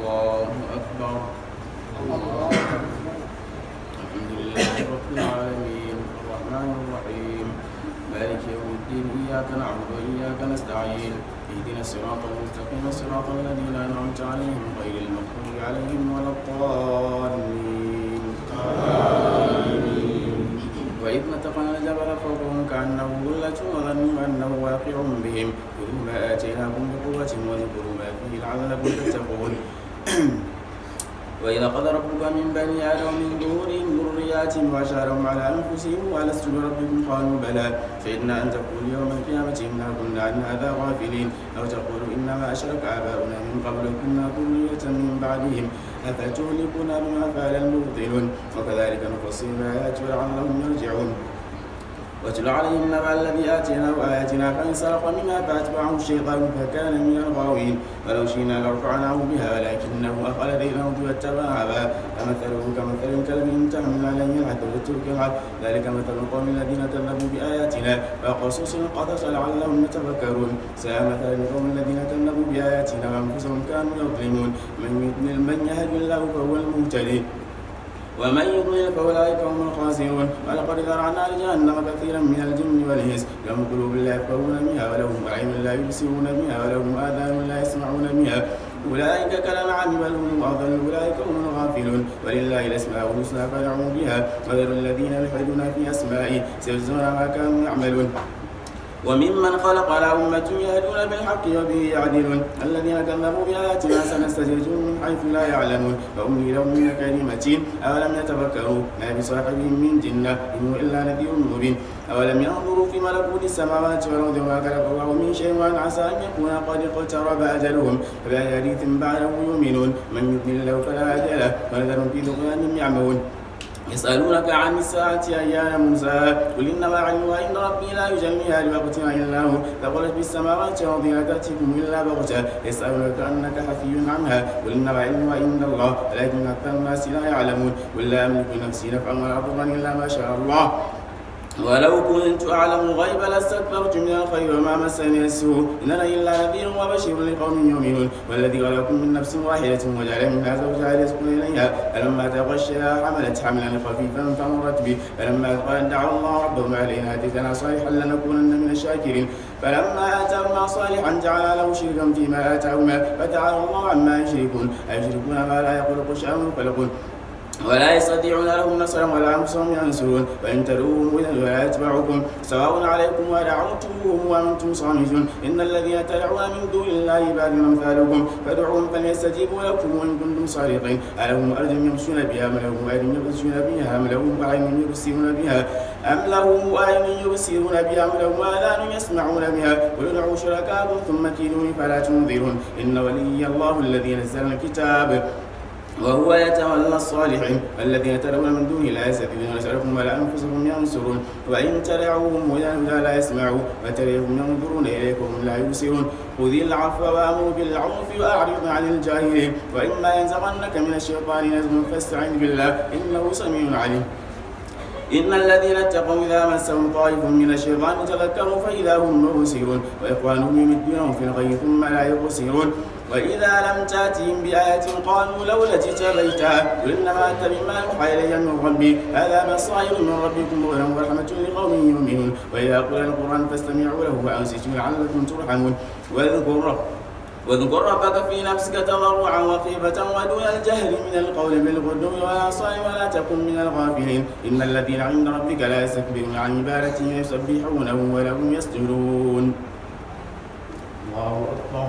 الله أكبر. الحمد لله رب العالمين الرحمن الرحيم مالك يوم الدين إياك نعبد وإياك نستعين اهدنا الصراط المستقيم صراط الذين أنعمت عليهم غير المغضوب عليهم ولا الضالين آمين. وإذ نتقنا الجبل فوقهم كأنه ظلة وظنوا أنه واقع بهم خذوا ما آتيناكم بقوة واذكروا ما فيه لعلكم تتقون. وإذا قضى ربك من بني آدم من ظهورهم ذرياتهم وأشهدهم على أنفسهم ألست بربكم قالوا بلى فإنا أن تقول يوم القيامة إنا كنا عن هذا غافلين أو تقول إنما أشرك آباؤنا من قبل كنا ذرية من بعدهم أفتهلكنا بما فعل المبطلون وكذلك نفصل الآيات لعلهم يرجعون. واتل عليهم نبأ الذي آتيناه آياتنا فانسلخ منها فأتبعه الشيطان فكان من الغاوين ولو شئنا لرفعناه بها ولكنه أخلد إلى الأرض واتبع هواه فمثله كمثل الكلب إن تحمل عليه يلهث وتترك يلعب ذلك مثل القوم الذين كذبوا بآياتنا فقصص القصص لعلهم يتفكرون ساء مثل القوم الذين كذبوا بآياتنا وأنفسهم كانوا يظلمون من يهد الله فهو المهتدي ومن يضلل فأولئك هم الخاسرون. ولقد ذرعنا لجهنم كثيرا من الجن والإنس لهم قلوب لا يفقهون بها ولهم أعين لا يبصرون بها ولهم آذان لا يسمعون بها أولئك كالأنعام بل هم أضل أولئك هم الغافلون. ولله الأسماء الحسنى فادعوه بها وذروا الذين يلحدون في أسمائه سيجزون ما كانوا يعملون. وممن خلقنا أمة يهدون بالحق وبه يعدلون الذين كذبوا بآياتنا سنستدرجهم من حيث لا يعلمون فأملي لهم من كيد متين أولم يتفكروا ما بصاحبهم من جنة إن هو إلا نذير مبين أولم ينظروا في ملكوت السماوات والأرض وما خلق الله من شيء وأن عسى أن يكون قد اقترب أجلهم فبأي حديث بعده يؤمنون من يضلل الله فلا هادي له ونذرهم في طغيانهم يعمهون. يسألونك عن الساعة أيان مرساها قل إنما علمها عند ربي لا يجليها لوقتها إلا هو ثقلت في السماوات والأرض لا تأتيكم إلا بغتة يسألونك كأنك حفي عنها قل إنما علمها عند الله ولكن أكثر الناس لا يعلمون قل لا أملك نفسي نفعا ولا ضرا إلا ما شاء الله ولو كنت أعلم الغيب لاستكبرت من الخير وما مسني السوء إن أنا إلا نذير وبشير لقوم يؤمنون والذي خلقكم من نفس واحدة وجعل منها زوجها ليسكن إليها فلما تغشاها حملت حملا خفيفا فمرت به فلما أثقلت دعوا الله ربهم علينا آتيتنا صالحا لنكونن من الشاكرين فلما آتاهما صالحا جعل له شركا فيما آتاهما فتعالى الله عما يشركون أيشركون ما لا يخلق شيئا ويخلقون ولا يستطيعون لهم نصرا ولا أنفسهم ينصرون وإن تدعوهم إلى ولا يتبعكم سواء عليكم ودعوتموهم وأنتم صامتون إن الذين تدعون من دون الله عباد أمثالكم فادعوهم فليستجيبوا لكم وإن كنتم صادقين ألهم أرجل يمشون بها أم لهم أيدي يبطشون بها أم لهم أعين يبصرون بها أم لهم أعين يبصرون بها أم لهم آذان يسمعون بها قل ادعوا شركاءكم ثم كيدوني فلا تنظرون إن ولي الله الذي نزل الكتاب وهو يتولى الصالحين الذين تدعون من دونه لا يستطيعون نصركم ولا أنفسهم ينصرون وإن تدعوهم إلى الهدى لا يسمعوا وتريهم ينظرون إليكم لا يبصرون خذ العفو وأمر بالعرف وأعرض عن الجاهلين وإما ينزغنك من الشيطان نزغ فاستعذ بالله إنه سميع عليم. إن الذين اتقوا إذا مسهم طائف من الشيطان تذكروا فإذا هم مبصرون وإخوانهم يمدونهم في الغي ثم لا يبصرون وإذا لم تأتهم بآية قالوا لولا جئتها قل إنما أنت بما يوحى إلي من ربي هذا بصائر من ربكم وهدى ورحمة لقوم يؤمنون وإذا قرئ القرآن فاستمعوا له وأنصتوا لعلكم ترحمون واذكر ربك في نفسك تضرعا وخيفة ودون الجهل من القول بالغدو والآصال ولا تكن من الغافلين إن الذين عند ربك لا يستكبرون عن عبادته يسبحونه وله يسجدون. الله أكبر.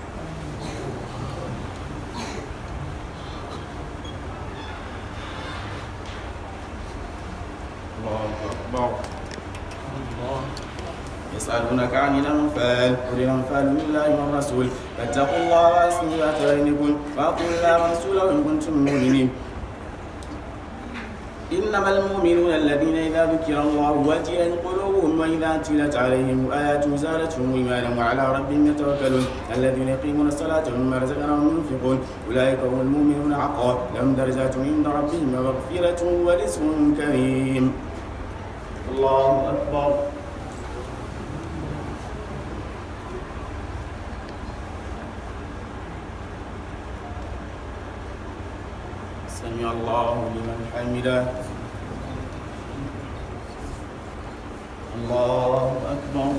الله أكبر. يسألونك عن الأنفال قل الأنفال لله والرسول فاتقوا الله وأصلحوا ذات بينكم وأطيعوا الله ورسوله إن كنتم مؤمنين إنما المؤمنون الذين إذا ذكر الله وجلت قلوبهم وإذا تلت عليهم آياته زادتهم إيمانا وعلى ربهم يتوكلون الذين يقيمون الصلاة ومما رزقناهم ينفقون أولئك هم المؤمنون حقا لهم درجات عند ربهم ومغفرة ورزق كريم. الله أكبر. سمع الله لمن حمده. الله أكبر.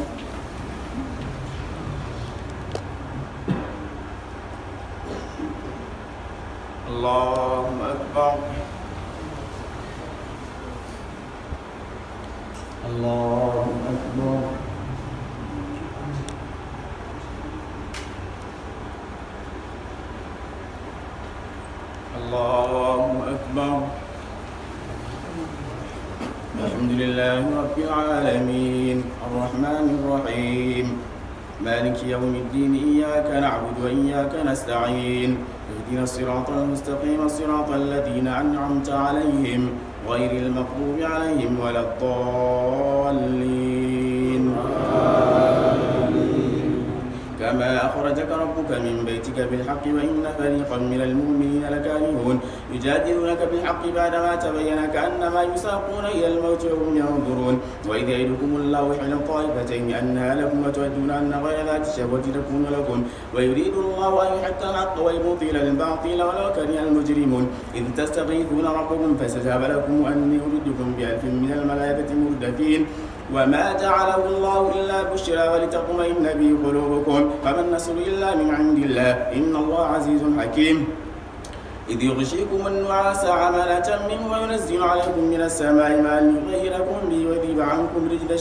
الله أكبر. الله أكبر. الله أكبر. الحمد لله رب العالمين الرحمن الرحيم مالك يوم الدين إياك نعبد وإياك نستعين اهدنا الصراط المستقيم صراط الذين أنعمت عليهم غير المغضوب عليهم ولا الضالين. كما أخرجك ربك من بيتك بالحق وإن فريقا من المؤمنين لكارهون يجادلونك بالحق بعدما تبين كأنما يساقون إلى الموت وهم ينظرون وإذ يعدكم الله إحدى الطائفتين أنها لكم وتودون أن غير ذات الشهوة تكون لكم ويريد الله أن يحق الحق ويبطل الباطل ولو كره المجرمون إذ تستغيثون ربكم فاستجاب لكم أني أمدكم ب1000 من الملائكة مردفين وما جعله الله إلا بشرى ولتطمئن به قلوبكم وما النصر إلا من عند الله إن الله عزيز حكيم إذ يغشيكم النعاس أمانة منه وينزل عليكم من السماء ماء ليطهركم به ويذهب عنكم رجز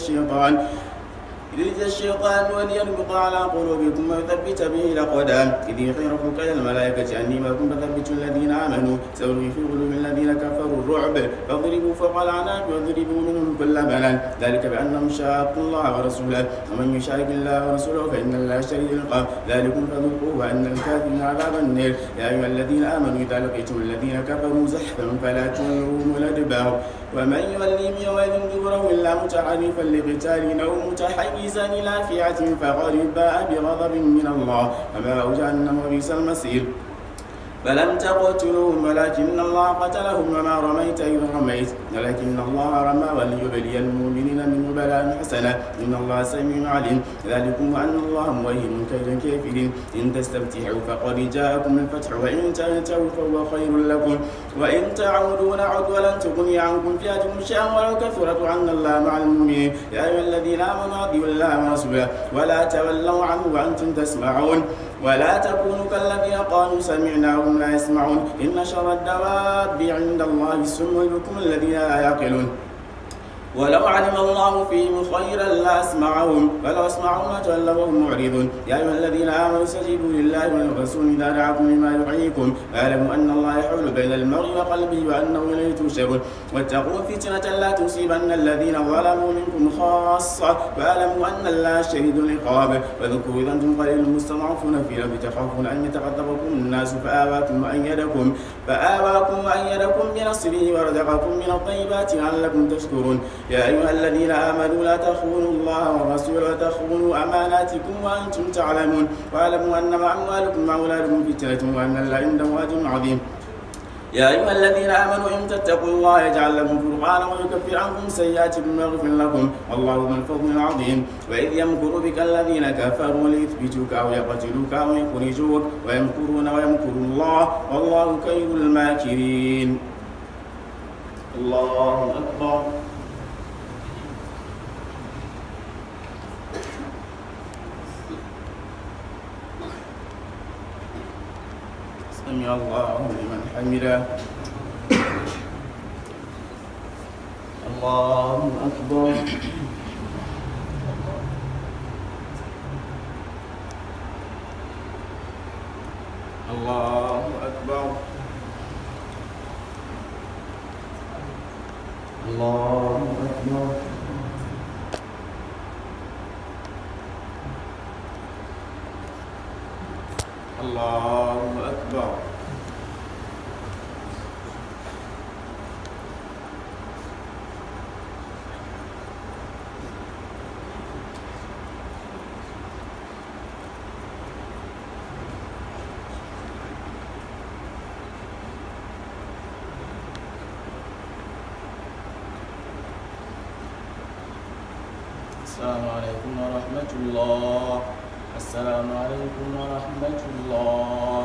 الشيطان وليربط على قلوبكم ويثبت به الأقدام إذ يوحي ربك إلى الملائكة أني معكم فثبتوا الذين آمنوا سألقي في قلوب الذين كفروا الرعب فاضربوا فوق الأعناق واضربوا منهم كل بنان ذلك بأنهم شاقوا الله ورسوله ومن يشارك الله ورسوله فإن الله شديد العقاب ذلكم فذوقوه وأن الكافرين عذاب النار يا أيها الذين آمنوا إذا لقيتم الذين كفروا زحفا فلا تولوهم الأدبار ومن يولهم يومئذ دبره إلا متحرفا لقتال أو متحيزا إلى فئة فقد باء بغضب من الله ومأواه جهنم وبئس المصير فلم تقتلوهم ولكن الله قتلهم وما رميت إذ رميت ولكن الله رمى وليبلي المؤمنين منه بلاء حسنا إن الله سميع عليم ذلكم أن الله موهن كيد الكافرين إن تستفتحوا فقد جاءكم الفتح وإن تنتهوا فهو خير لكم وإن تعودوا نعد ولن تغني عنكم فئتكم شيئا ولو كثرت وأن الله مع المؤمنين يا أيها الذين آمنوا أطيعوا الله ورسوله ولا تولوا عنه وأنتم تسمعون ولا تكونوا كالذين قالوا سمعنا وهم لا يسمعون إن شر الدواب عند الله السم البكم الذين لا يعقلون ولو علم الله فيهم خيرا لأسمعهم ولو أسمعوا ما تولوا وهم معرضون يا أيها الذين آمنوا استجيبوا لله وللرسول إذا دعاكم لما يحييكم واعلموا أن الله يحول بين المرء وقلبه وأنه إليه تحشرون واتقوا فتنة لا تصيبن الذين ظلموا منكم خاصة واعلموا أن الله شديد العقاب واذكروا إذا أنتم قليل مستضعفون في الأرض تخافون أن يتخطفكم الناس فآواكم وأيدكم بنصره ورزقكم من الطيبات لعلكم تشكرون يا أيها الذين آمنوا لا تخونوا الله والرسول وتخونوا أماناتكم وأنتم تعلمون واعلموا أنما أموالكم وأولادكم فتنة وأن الله عنده أجر عظيم يا أيها الذين آمنوا إن تتقوا الله يجعل لكم فرقانا ويكفر عنكم سيئاتكم ويغفر لكم والله ذو الفضل العظيم وإذ يمكر بك الذين كفروا ليثبتوك أو يقتلوك أو يخرجوك ويمكرون ويمكر الله والله خير الماكرين. الله أكبر. سمع الله لمن حمده. الله أكبر. الله أكبر. الله أكبر. الله أكبر. السلام عليكم ورحمة الله. السلام عليكم ورحمة الله.